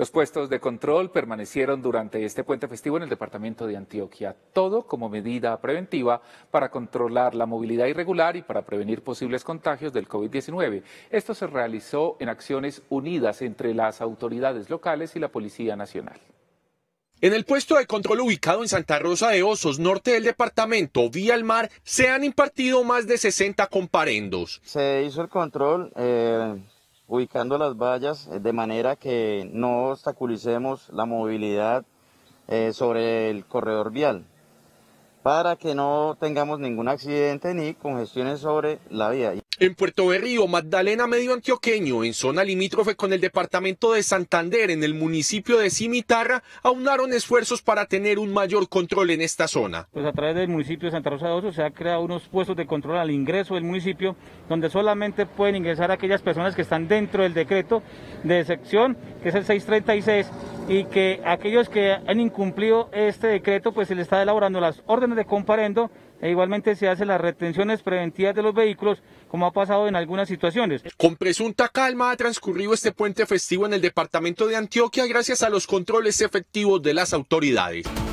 Los puestos de control permanecieron durante este puente festivo en el departamento de Antioquia, todo como medida preventiva para controlar la movilidad irregular y para prevenir posibles contagios del COVID-19. Esto se realizó en acciones unidas entre las autoridades locales y la Policía Nacional. En el puesto de control ubicado en Santa Rosa de Osos, norte del departamento, vía el mar, se han impartido más de 60 comparendos. Se hizo el control ubicando las vallas de manera que no obstaculicemos la movilidad sobre el corredor vial, para que no tengamos ningún accidente ni congestiones sobre la vía. En Puerto Berrío, Magdalena, medio antioqueño, en zona limítrofe con el departamento de Santander, en el municipio de Cimitarra, aunaron esfuerzos para tener un mayor control en esta zona. Pues a través del municipio de Santa Rosa de Osos se han creado unos puestos de control al ingreso del municipio, donde solamente pueden ingresar aquellas personas que están dentro del decreto de sección, que es el 636, y que aquellos que han incumplido este decreto, pues se les está elaborando las órdenes de comparendo, e igualmente se hacen las retenciones preventivas de los vehículos, como ha pasado en algunas situaciones. Con presunta calma ha transcurrido este puente festivo en el departamento de Antioquia gracias a los controles efectivos de las autoridades.